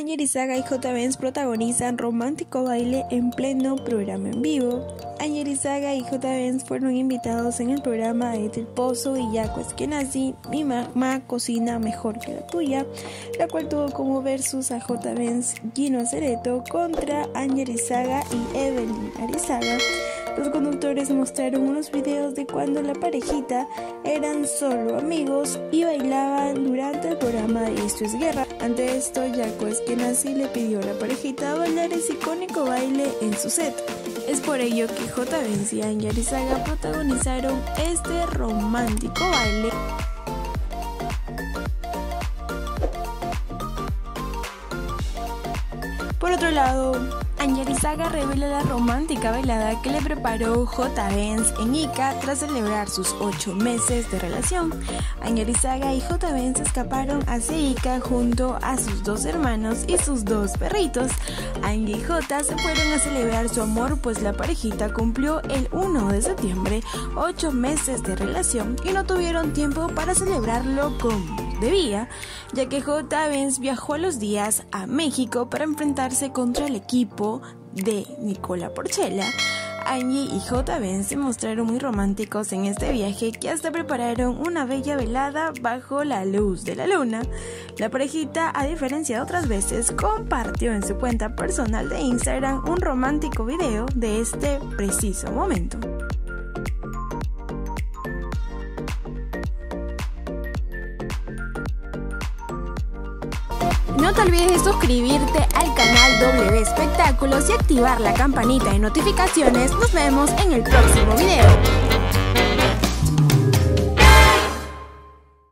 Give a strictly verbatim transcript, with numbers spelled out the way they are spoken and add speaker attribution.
Speaker 1: Angie Arizaga y J. Benz protagonizan romántico baile en pleno programa en vivo. Angie Arizaga y J. Benz fueron invitados en el programa de El Pozo y Yaco Eskenazi, Mi mamá cocina mejor que la tuya, la cual tuvo como versus a J. Benz, Gino Cereto contra Angie Arizaga y Evelyn Arizaga. Los conductores mostraron unos videos de cuando la parejita eran solo amigos y bailaban durante el programa de Esto es Guerra. Ante esto, Yaco Eskenazi le pidió a la parejita bailar ese icónico baile en su set. Es por ello que J. Benz y Angie Arizaga protagonizaron este romántico baile. Por otro lado, Angie Arizaga revela la romántica bailada que le preparó J. Benz en Ica tras celebrar sus ocho meses de relación. Angie Arizaga y J. Benz escaparon hacia Ica junto a sus dos hermanos y sus dos perritos. Angie y J se fueron a celebrar su amor, pues la parejita cumplió el primero de septiembre ocho meses de relación y no tuvieron tiempo para celebrarlo como debía, ya que J. Benz viajó a los días a México para enfrentarse contra el equipo de Nicola Porchela. Angie y J. Benz se mostraron muy románticos en este viaje, que hasta prepararon una bella velada bajo la luz de la luna. La parejita, a diferencia de otras veces, compartió en su cuenta personal de Instagram un romántico video de este preciso momento. No te olvides de suscribirte al canal W Espectáculos y activar la campanita de notificaciones. Nos vemos en el próximo video.